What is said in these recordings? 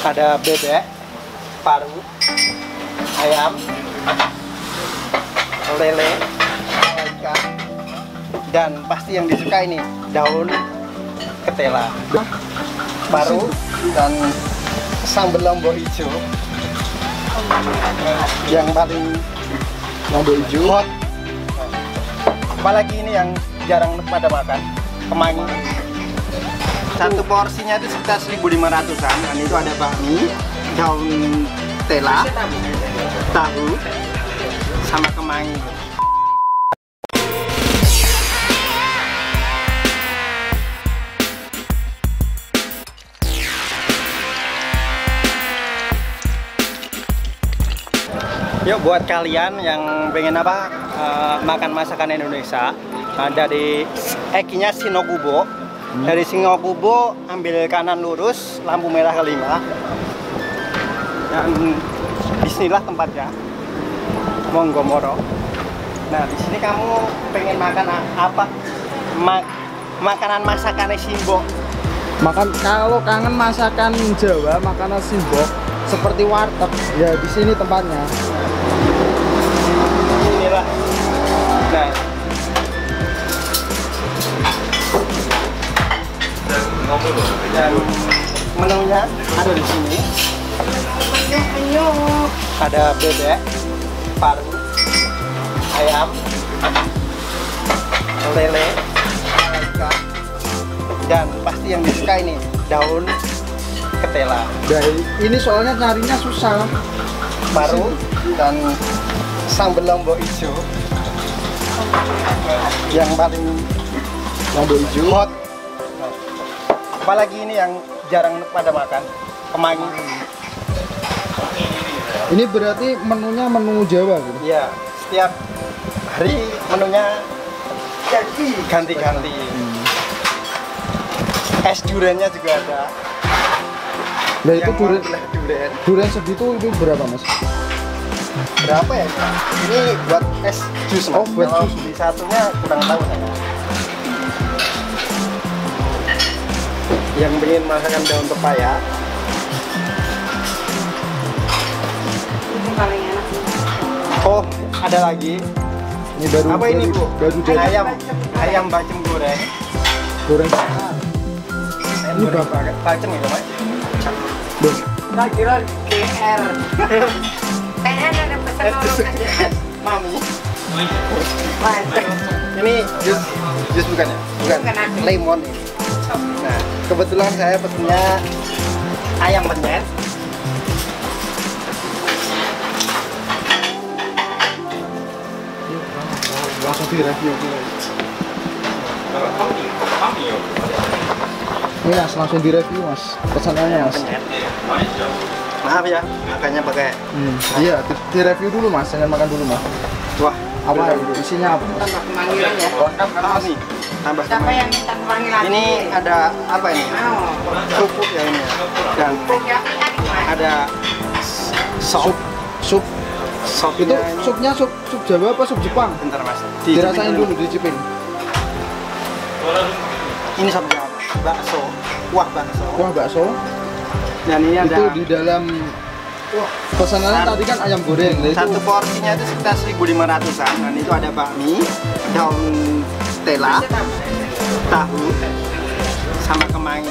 Ada bebek, paru, ayam, lele, ikan, dan pasti yang disuka ini daun ketela, paru, dan sambal lombok hijau. Yang paling lombok hijau hot. Apalagi ini yang jarang pada makan, kemangi. Satu porsinya itu sekitar 1.500-an. Dan itu ada bakmi, daun tela, tahu, sama kemangi. Yuk, buat kalian yang pengen makan masakan Indonesia, dari Ekinya Sinokubo. Dari Sinokubo ambil kanan lurus, lampu merah kelima. Dan disinilah tempatnya. Monggo moro. Nah, di sini kamu pengen makan apa? Makanan masakan Simbok. Kalau kangen masakan Jawa, makanan Simbok seperti warteg, ya di sini tempatnya. Inilah. Nah, dan menunya ada di sini. Ada bebek, paru, ayam, lele, ikan, dan pasti yang disuka ini daun ketela. Ini soalnya carinya susah. Paru dan sambal lombok hijau. Yang paling lombok hijau hot. Apalagi ini yang jarang pada makan, kemangi. Ini berarti menunya menu Jawa gitu? Iya, setiap hari menunya ganti-ganti. Es duriannya juga ada. Nah itu durian segitu itu berapa mas? Berapa ya? Ini buat es jus mas. Oh, buat kalau jus. beli satunya kurang tahu saya. Yang ingin masakan daun pepaya. Itu paling enak. Oh, ada lagi. Ini baru Apa ini bu? Baru jadi. Ayam bacem goreng. Goreng. Ini bapak bacem ya mas? Duh. Tak kira GR. Kayaknya ada pesan orang aja. Mami. Mantap. Ini jus bukan ya? Bukan. Lemon ini. Nah, kebetulan saya pesennya ayam penyet. Langsung direview. Ini mas, langsung direview mas. Pesanannya mas. Penyet. Maaf ya, makannya pakai. Iya, direview dulu mas. Jangan makan dulu mas. Wah, Apa isinya apa mas? Tambah kemanggilan ya. lengkap kan nih. Tambah Siapa yang minta kemanggilan? ini ada apa ini? Mau. Kerupuk ya ini. Dan ada sop. Sup. Sopnya Itu ini. supnya sup Jawa apa sup Jepang? Bentar mas. Dirasain dulu, dicipin. Ini sop Jawa. Bakso. Kuah bakso. Kuah bakso. Dan ini ada. Itu di dalam pesanannya tadi kan ayam goreng. Nah, Satu itu porsinya itu sekitar 1.500-an. Dan itu ada bakmi, daun tela, tahu, sama kemangi.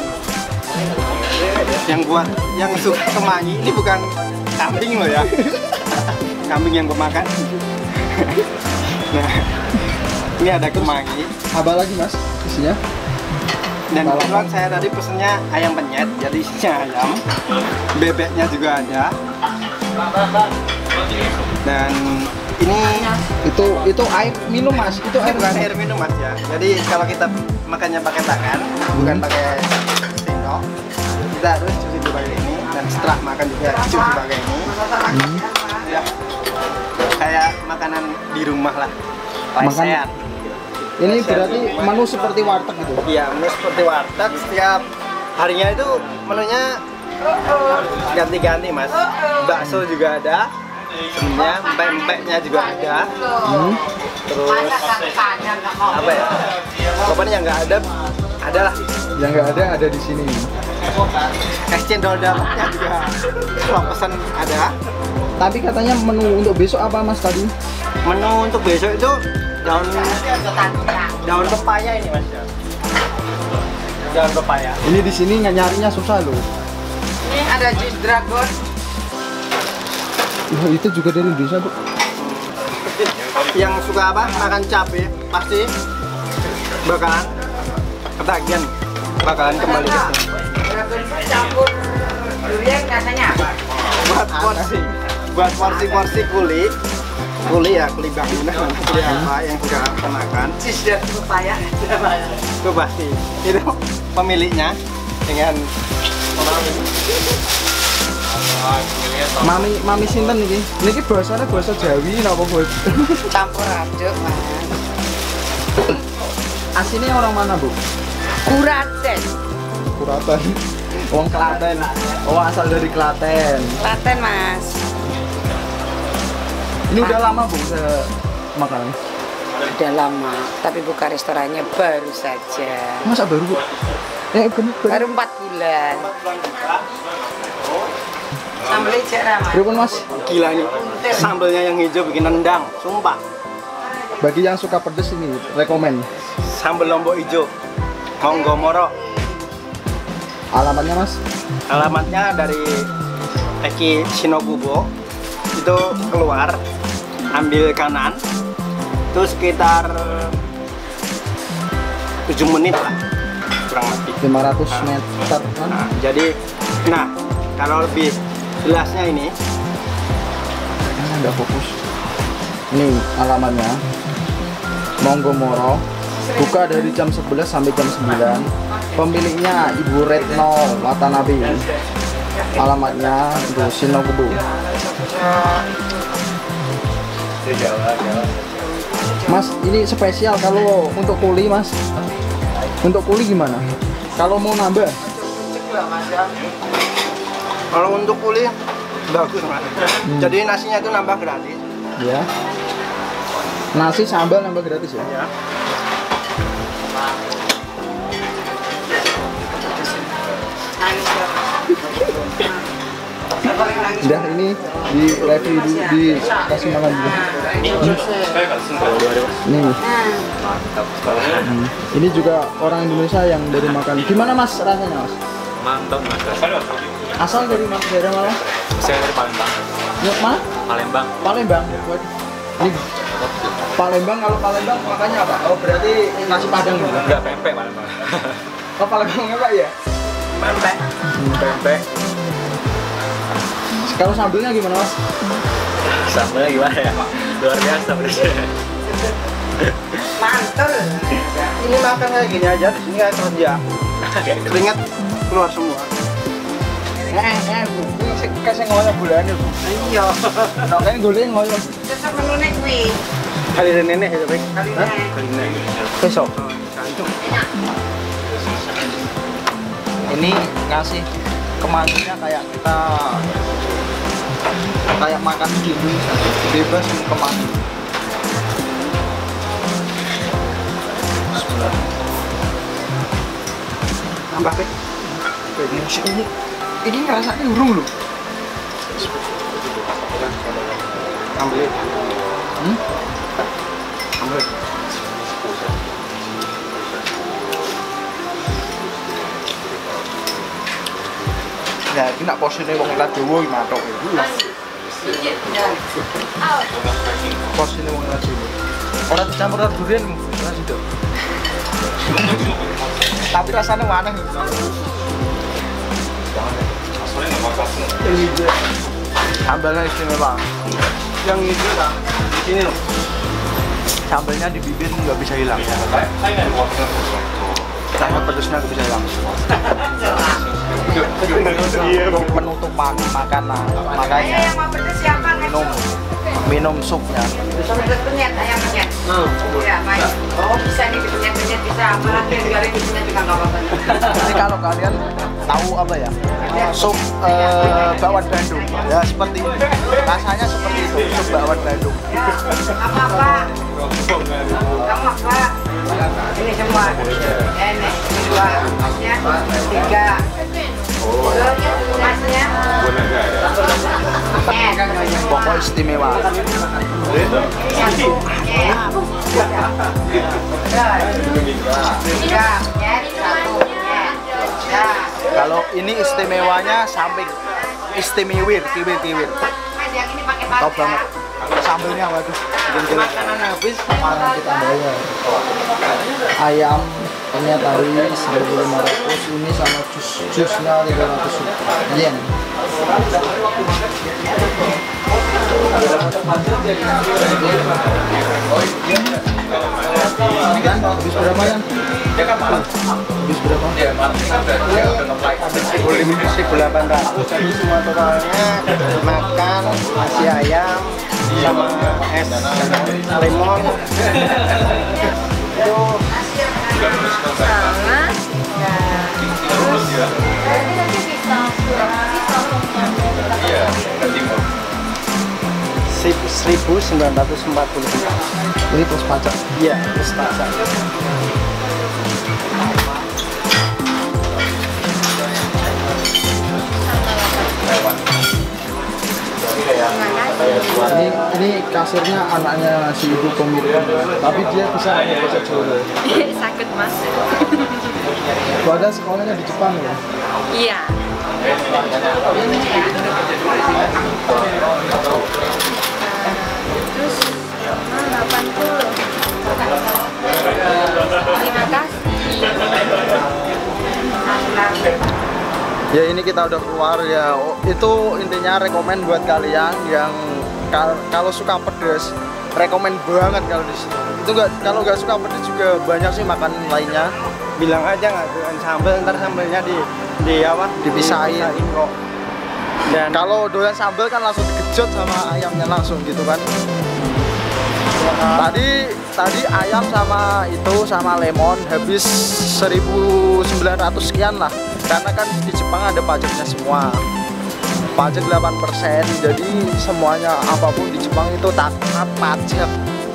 Yang suka kemangi ini bukan kambing loh ya. Kambing yang pemakan. Nah, ini ada kemangi. apa lagi mas isinya? Dan kebetulan saya tadi pesennya ayam penyet, jadi isinya ayam. Bebeknya juga ada. Dan ini Itu air minum mas. Itu ini air bukan air minum mas ya. Jadi kalau kita makannya pakai tangan, bukan pakai sendok, kita harus cuci dulu pakai ini. Dan setelah makan juga cuci pakai ini. Ya, kayak makanan di rumah lah. Lesehan. Ini berarti menu seperti warteg gitu. Iya, menu seperti warteg. Setiap harinya itu menunya ganti-ganti mas. Bakso juga ada. Sebenarnya empek-empeknya juga ada. Terus apa ya? Pokoknya yang nggak ada lah. Yang nggak ada di sini. Es cendol dawetnya juga kalau pesan ada. Tapi katanya menu untuk besok apa Mas tadi? Menu untuk besok itu daun pepaya ini Mas. Daun pepaya. Ini di sini nyarinya susah loh. Ini ada jus dragon. Oh, itu juga dari Indonesia, Bu. Yang suka apa? Makan cabai pasti bakalan ketagihan, bakalan kembali ke sini. Dragon fruit campur durian rasanya apa? Buat porsi kuli ya, kuli bangunan, kuli apa yang suka makan. Jus dan pepaya. Itu pasti itu pemiliknya dengan Mami sinten niki? Niki bahasanya bahasa Jawi napa Bu? Campur aduk, Mas. Aslinya orang mana, Bu? Kuraten. Kuratan. Wong Klaten. Oh, asal dari Klaten. Klaten, Mas. Ini udah lama, Bu, saya makan. Udah lama, tapi buka restorannya baru saja. Masa baru, Bu? Bener. Baru 4 bulan. Sambal hijau ramah. Berapun, Mas? gila nih. Sambelnya yang hijau bikin nendang, sumpah. Bagi yang suka pedes ini, rekomen. Sambal lombok hijau, Monggo Moro. Alamatnya, Mas? Alamatnya dari Eki Shinogubo. Itu keluar, ambil kanan, itu sekitar 7 menit lah, kurang lebih. 500 meter kan? Nah, kalau lebih jelasnya ini, Nggak fokus. Ini alamatnya. Monggo Moro. Buka dari jam 11 sampai jam 9. Pemiliknya Ibu Retno Watanabe. Alamatnya di Shinogubo. Mas, ini spesial kalau untuk kuli, Mas. Untuk kuli gimana? Kalau mau nambah? kalau untuk kuli bagus Mas. Jadi nasinya itu nambah gratis. Ya. Nasi sambal nambah gratis ya? Ya. Udah, ini di review dikasih makan dulu. Nih. Ini juga orang Indonesia yang dari makan. Gimana Mas rasanya, Mas? Mantap Mas. Asal dari daerah mana? Saya dari Palembang. Ya, mana? Palembang. Palembang. Waduh. Ini Palembang, kalau Palembang makannya apa? Oh, berarti nasi padang gitu. Enggak, pempek Palembang. Oh, Palembangnya Pak ya? Pempek. Pempek. Kalau sambelnya gimana, Mas? Sambalnya gimana ya? Luar biasa pedasnya. Mantul. Ini makan kayak gini aja, di sini kayak kerja. Keringat keluar semua. Kasih ngoyo bulannya, Bu. Iya. Nah, kayak golek ngoyo. Sesuk menune kuwi. Kali nenek itu baik. Besok. Ini ngasih kemanginya kayak kita kayak makan di Indonesia, bebas kemangi. Tambah baik. Ini rasanya urung loh. Ambil. Ambil. Ya, ini nak porsinya wong Ilat Jawa iki matok iki lho. Porsinya wong Ilat Jawa. Ora dicampur karo durian, ora sido. Tapi rasanya aneh. Sambalnya istimewa. Yang itu lah. Ini loh. Sambalnya di bibir nggak bisa hilang. Sangat pedesnya nggak bisa hilang. Untuk menutup makanan, makanya Yang mau pedes siapa? minum supnya. Pedes penyet, ayam penyet. Iya, baik. Oh, bisa nih dipenyet-penyet bisa. Malah yang garing dipenyet juga nggak apa-apa. Jadi kalau kalian tahu apa ya, sup bakwan Bandung, ya seperti ini. Rasanya seperti itu, sup bakwan Bandung. Apa-apa? Kamu apa? Ini semua. Ini, 2, 3. Masnya. Pokok istimewa. Kalau ini istimewanya sampai istimewir, kiwir. Top banget. Sambelnya waduh, Makanan habis. sekarang kita bayar. Ayam ternyata tadi 1.500, ini sama jusnya 300 yen. Dan habis berapa ya? Habis berapa? Habis 1.800. Jadi semua totalnya makan nasi ayam sama es lemon. Itu Sama. Rp1.940. Ini plus pajak. Iya, plus pajak. Ini kasirnya anaknya si ibu pemilik, tapi dia bisa bahasa Jawa. Sakit mas. Padahal sekolahnya di Jepang ya. Iya. Terus 80. Terima kasih. Ya ini kita udah keluar ya. Itu intinya rekomen buat kalian yang kalau suka pedas, rekomen banget kalau di sini. Itu kalau nggak suka pedas juga banyak sih makanan lainnya. Bilang aja nggak doyan sambal, ntar sambalnya di apa? Dipisahin kok. Dan kalau doyan sambal kan langsung digejot sama ayamnya langsung gitu kan. Tadi ayam sama lemon habis 1.900 sekian lah. Karena kan di Jepang ada pajaknya semua. Pajak 8%. Jadi semuanya apapun di Jepang itu taat pajak.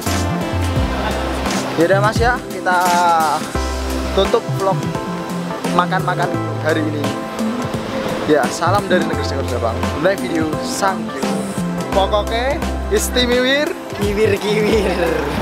Yaudah Mas ya, kita tutup vlog makan-makan hari ini. Ya, salam dari negeri Singapura Jepang. Like video, thank you. Pokoknya istimewir. kiwir.